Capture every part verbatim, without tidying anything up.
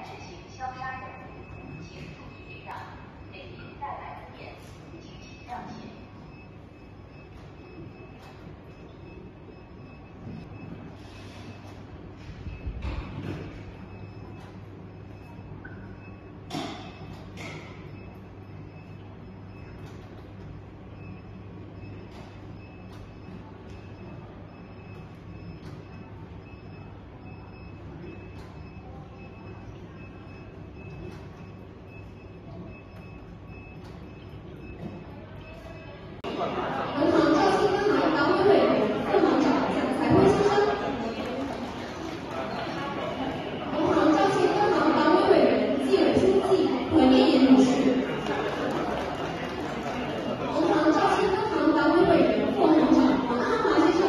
执行消杀任务，请注意避让，给您带来不便，敬请谅解。 银行肇庆分行党委委员、副行长蒋才辉先生。银行肇庆分行党委委员、纪委书记彭艳妍女士。银行肇庆分行党委委员、副行长王安华先生。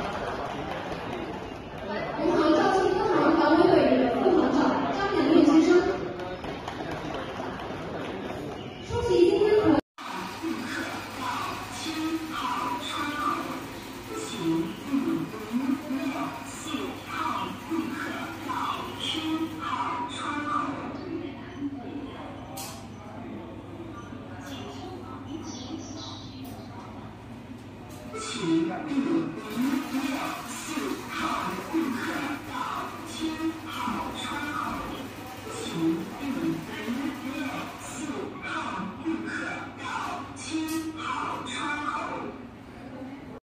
银行肇庆分行党委委员、副行长张良月先生。出席今天的。 请注意，六四